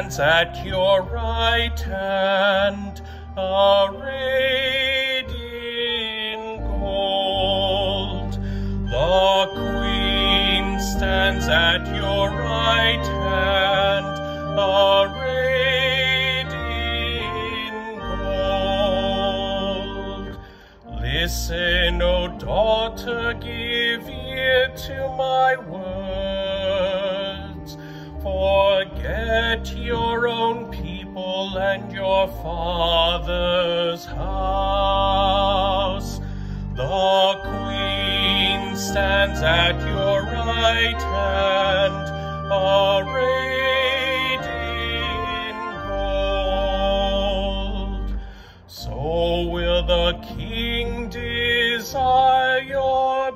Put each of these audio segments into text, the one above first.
stands at your right hand, arrayed in gold. The Queen stands at your right hand, arrayed in gold. Listen, O daughter, give ear to my words. Forget your own people and your father's house. The Queen stands at your right hand, arrayed in gold. So will the King desire your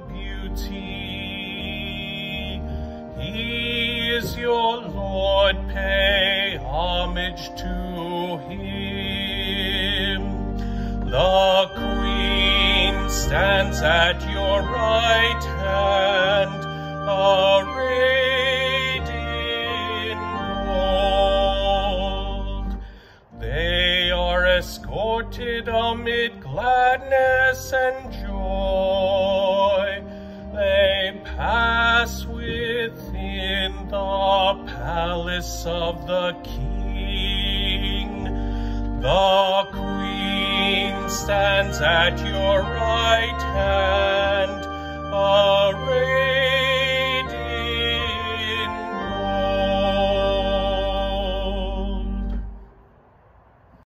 beauty. He is your Lord, pay homage to him. The Queen stands at your right hand, arrayed in gold. They are escorted amid gladness and joy. They pass within the palace of the King. The Queen stands at your right hand, arrayed